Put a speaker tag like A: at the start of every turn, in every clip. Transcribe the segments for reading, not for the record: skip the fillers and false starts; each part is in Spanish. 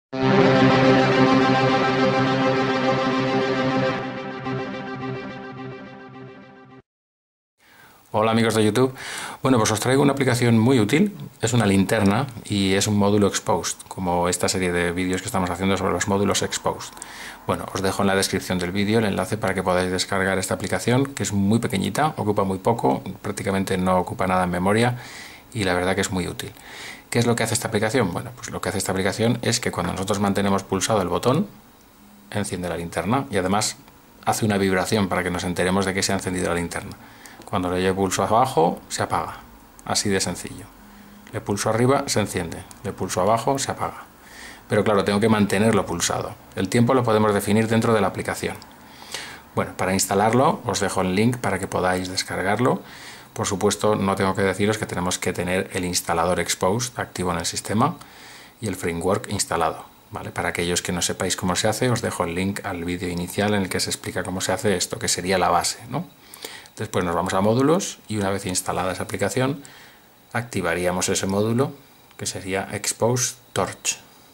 A: Hola amigos de YouTube. Bueno, pues os traigo una aplicación muy útil. Es una linterna y es un módulo Exposed, como esta serie de vídeos que estamos haciendo sobre los módulos Exposed. Bueno, os dejo en la descripción del vídeo el enlace para que podáis descargar esta aplicación, que es muy pequeñita, ocupa muy poco, prácticamente no ocupa nada en memoria y la verdad que es muy útil. ¿Qué es lo que hace esta aplicación? Bueno, pues lo que hace esta aplicación es que cuando nosotros mantenemos pulsado el botón, enciende la linterna y además hace una vibración para que nos enteremos de que se ha encendido la linterna. Cuando le pulso abajo, se apaga. Así de sencillo. Le pulso arriba, se enciende. Le pulso abajo, se apaga. Pero claro, tengo que mantenerlo pulsado. El tiempo lo podemos definir dentro de la aplicación. Bueno, para instalarlo os dejo el link para que podáis descargarlo. Por supuesto, no tengo que deciros que tenemos que tener el instalador Exposed activo en el sistema y el framework instalado. ¿Vale? Para aquellos que no sepáis cómo se hace, os dejo el link al vídeo inicial en el que se explica cómo se hace esto, que sería la base, ¿no? Después nos vamos a módulos y una vez instalada esa aplicación activaríamos ese módulo que sería Exposed Torch.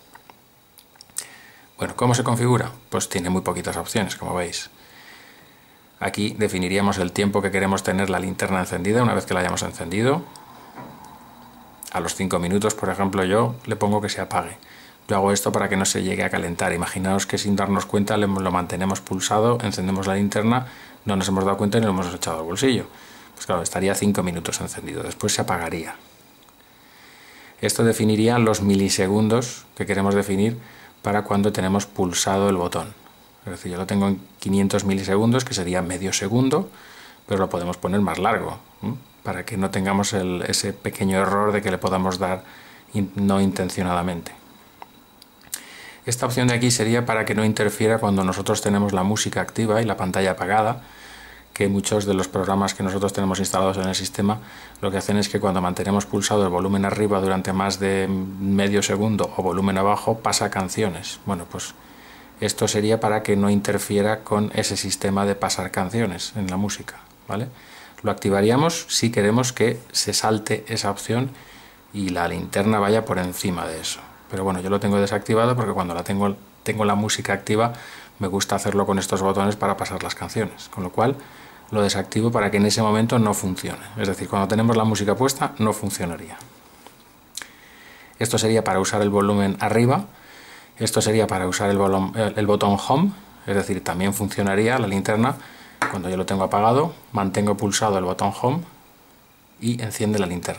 A: Bueno, ¿cómo se configura? Pues tiene muy poquitas opciones, como veis. Aquí definiríamos el tiempo que queremos tener la linterna encendida una vez que la hayamos encendido. A los 5 minutos, por ejemplo, yo le pongo que se apague. Yo hago esto para que no se llegue a calentar. Imaginaos que sin darnos cuenta lo mantenemos pulsado, encendemos la linterna, no nos hemos dado cuenta y lo hemos echado al bolsillo. Pues claro, estaría 5 minutos encendido, después se apagaría. Esto definiría los milisegundos que queremos definir para cuando tenemos pulsado el botón. Es decir, yo lo tengo en 500 milisegundos, que sería medio segundo, pero lo podemos poner más largo, para que no tengamos ese pequeño error de que le podamos dar no intencionadamente. Esta opción de aquí sería para que no interfiera cuando nosotros tenemos la música activa y la pantalla apagada, que muchos de los programas que nosotros tenemos instalados en el sistema lo que hacen es que cuando mantenemos pulsado el volumen arriba durante más de medio segundo o volumen abajo pasa canciones. Bueno, pues esto sería para que no interfiera con ese sistema de pasar canciones en la música, ¿vale? Lo activaríamos si queremos que se salte esa opción y la linterna vaya por encima de eso. Pero bueno, yo lo tengo desactivado porque cuando tengo la música activa me gusta hacerlo con estos botones para pasar las canciones, con lo cual lo desactivo para que en ese momento no funcione. Es decir, cuando tenemos la música puesta no funcionaría. Esto sería para usar el volumen arriba, esto sería para usar el botón Home, es decir, también funcionaría la linterna cuando yo lo tengo apagado, mantengo pulsado el botón Home y enciende la linterna.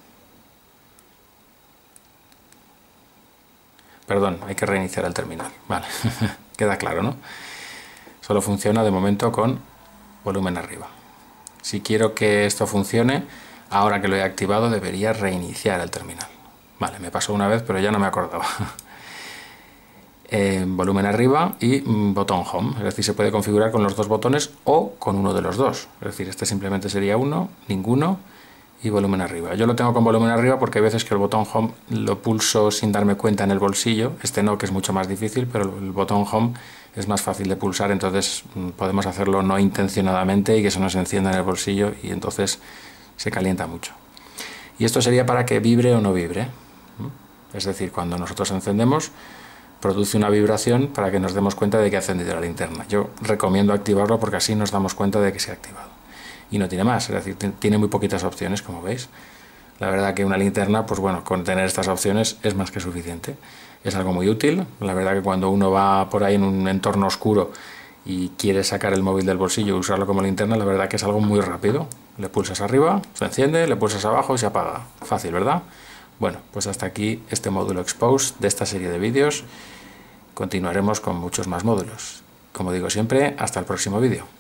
A: Perdón, hay que reiniciar el terminal. Vale, queda claro, ¿no? Solo funciona de momento con volumen arriba. Si quiero que esto funcione, ahora que lo he activado debería reiniciar el terminal. Vale, me pasó una vez, pero ya no me acordaba. Volumen arriba y botón Home. Es decir, se puede configurar con los dos botones o con uno de los dos. Es decir, este simplemente sería uno, ninguno y volumen arriba. Yo lo tengo con volumen arriba porque hay veces que el botón Home lo pulso sin darme cuenta en el bolsillo. Este no, que es mucho más difícil, pero el botón Home es más fácil de pulsar, entonces podemos hacerlo no intencionadamente y que se nos encienda en el bolsillo y entonces se calienta mucho. Y esto sería para que vibre o no vibre. Es decir, cuando nosotros encendemos, produce una vibración para que nos demos cuenta de que ha encendido la linterna. Yo recomiendo activarlo porque así nos damos cuenta de que se ha activado. Y no tiene más, es decir, tiene muy poquitas opciones, como veis. La verdad que una linterna, pues bueno, con tener estas opciones es más que suficiente. Es algo muy útil. La verdad que cuando uno va por ahí en un entorno oscuro y quiere sacar el móvil del bolsillo y usarlo como linterna, la verdad que es algo muy rápido. Le pulsas arriba, se enciende, le pulsas abajo y se apaga. Fácil, ¿verdad? Bueno, pues hasta aquí este módulo Exposed de esta serie de vídeos. Continuaremos con muchos más módulos. Como digo siempre, hasta el próximo vídeo.